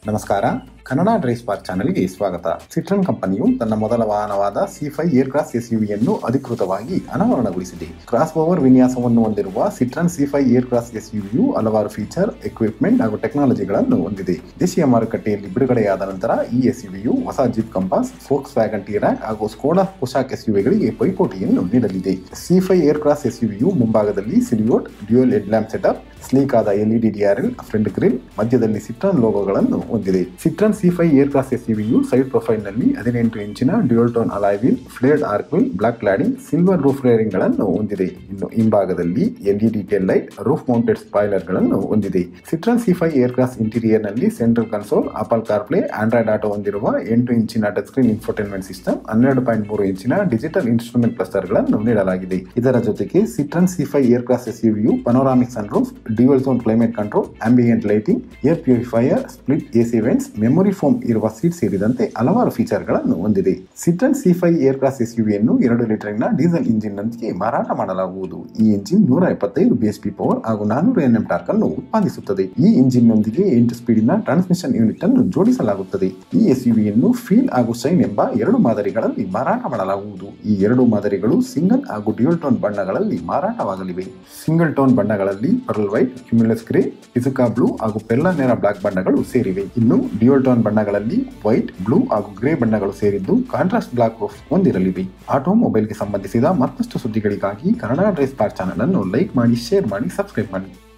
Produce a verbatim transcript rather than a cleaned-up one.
ನಮಸ್ಕಾರ. Kannada drive spark ಚಾನೆಲ್ಗೆ ಸ್ವಾಗತ. ಸಿಟ್ರನ್ ಕಂಪನಿಯು ತನ್ನ ಮೊದಲ ವಾಹನವಾದ C five air cross S ಯುವಿಯನ್ನು ಅಧಿಕೃತವಾಗಿ ಅನಾವರಣಗೊಳಿಸಿದೆ. ಕ್ರಾಸ್ ಓವರ್ ವಿನ್ಯಾಸವನ್ನು ಹೊಂದಿರುವ Citroen C five air cross S ಯುವಿಯು ಹಲವಾರು ಫೀಚರ್, ಎಕ್ವಿಪ್ಮೆಂಟ್ ಹಾಗೂ ಟೆಕ್ನಾಲಜಿಗಳನ್ನು ಹೊಂದಿದೆ. ದೇಶೀಯ ಮಾರುಕಟ್ಟೆಯಲ್ಲಿ ಬಿಡುಗಡೆಯಾದ ನಂತರ ಈ ಎಸ್ ಯುವಿಯು ಹೊಸ Jeep Compass, Volkswagen T Roc ಹಾಗೂ ಸ್ಕೋಡಾ ಪೊಶಾಕ್ ಎಸ್ ಯುವಿಗಳಿಗೆ ಪೈಪೋಟಿಯನ್ನು ನೀಡಲಿದೆ. C five air cross S ಯುವಿಯು ಮುಂಭಾಗದಲ್ಲಿ silhouette dual head lamp setup, sleek ಆದ ಎಲ್ಇಡಿ ಡಿಆರ್ಎಲ್ ಫ್ರಂಟ್ ಗ್ರಿಲ್, ಮಧ್ಯದಲ್ಲಿ ಸಿಟ್ರನ್ ಲೋಗೋಗಳನ್ನು ಹೊಂದಿದೆ. Citroen C five air cross S ಯುವಿಯು ಸೈಡ್ ಪ್ರೊಫೈಲ್ ನಲ್ಲಿ ಹದಿನೆಂಟು ಇಂಚಿನ dual tone alloy wheel, flared arc wheel, black cladding, silver roof railing ಗಳನ್ನು ಹೊಂದಿದೆ. ಇನ್ನು ಹಿಂಭಾಗದಲ್ಲಿ LED tail light, roof mounted spoiler ಗಳನ್ನು ಹೊಂದಿದೆ. Citroen C five air cross interior ನಲ್ಲಿ central console, Apple CarPlay, Android auto ಹೊಂದಿರುವ ಎಂಟು ಇಂಚಿನ ಟಚ್ ಸ್ಕ್ರೀನ್ ಇನ್ಫೋಟೈನ್ಮೆಂಟ್ ಸಿಸ್ಟಮ್, ಹನ್ನೆರಡು ಪಾಯಿಂಟ್ ಮೂರು ಇಂಚಿನ ಡಿಜಿಟಲ್ ಇನ್ಸ್ಟ್ರೂಮೆಂಟ್ ಕ್ಲಸ್ಟರ್ ಗಳನ್ನು ನೀಡಲಾಗಿದೆ. ಇದರ ಜೊತೆಗೆ Citroen C five air cross S ಯುವಿಯು panoramic sun roof, dual zone climate control, ambient lighting, air purifier, split AC vents, memory foam ಇರುವ ಸೀಟ್ ಸೇರಿದಂತೆ ಹಲವಾರು ಫೀಚರ್ ಗಳನ್ನು ಹೊಂದಿದೆ. Citroen C five air cross S ಯುವಿಯನ್ನು ಎರಡು ಲೀಟರ್ನ ಡೀಸೆಲ್ ಇಂಜಿನ್ ನೊಂದಿಗೆ ಮಾರಾಟ ಮಾಡಲಾಗುವುದು. ಈ ಇಂಜಿನ್ ನೂರ ಎಪ್ಪತ್ತೈದು ಬಿಎಚ್ಪಿ ಪವರ್ ಹಾಗೂ ನಾನೂರು ಎನ್ಎಂ ಟಾರ್ಕ್ ಅನ್ನು ಉತ್ಪಾದಿಸುತ್ತದೆ. ಈ ಇಂಜಿನ್ ನೊಂದಿಗೆ ಎಂಟು ಸ್ಪೀಡಿನ ಟ್ರಾನ್ಸ್ಮಿಷನ್ ಯೂನಿಟ್ ಅನ್ನು ಜೋಡಿಸಲಾಗುತ್ತದೆ. ಈ ಎಸ್ ಯುವಿಯನ್ನು ಫೀಲ್ ಹಾಗೂ ಶೈನ್ ಎಂಬ ಎರಡು ಮಾದರಿಗಳಲ್ಲಿ ಮಾರಾಟ ಮಾಡಲಾಗುವುದು. ಈ ಎರಡು ಮಾದರಿಗಳು ಸಿಂಗಲ್ ಹಾಗೂ ಡ್ಯುಯಲ್ ಟೋನ್ ಬಣ್ಣಗಳಲ್ಲಿ ಮಾರಾಟವಾಗಲಿವೆ. ಸಿಂಗಲ್ ಟೋನ್ ಬಣ್ಣಗಳಲ್ಲಿ ಪರ್ಲ್ ವೈಟ್, ಕ್ಯುಮುಲಸ್ ಗ್ರೇ, ಇಸುಕಾ ಬ್ಲೂ ಹಾಗೂ ಪೆಲ್ಲಾ ನೆರಾ ಬ್ಲಾಕ್ ಬಣ್ಣಗಳು ಸೇರಿವೆ. ಇನ್ನು ಡ್ಯುಯಲ್ ಟೋನ್ ಬಣ್ಣಗಳಲ್ಲಿ ವೈಟ್, ಬ್ಲೂ ಹಾಗೂ ಗ್ರೇ ಬಣ್ಣಗಳು ಸೇರಿದ್ದು ಕಾಂಟ್ರಾಸ್ಟ್ ಬ್ಲಾಕ್ ರೂಫ್ ಹೊಂದಿರಲಿವೆ. ಆಟೋಮೊಬೈಲ್ಗೆ ಸಂಬಂಧಿಸಿದ ಮತ್ತಷ್ಟು ಸುದ್ದಿಗಳಿಗಾಗಿ ಕನ್ನಡ ಡ್ರೈವ್ ಸ್ಪಾರ್ಕ್ ಚಾನೆಲ್ ಅನ್ನು ಲೈಕ್ ಮಾಡಿ, ಶೇರ್ ಮಾಡಿ, ಸಬ್ಸ್ಕ್ರೈಬ್ ಮಾಡಿ.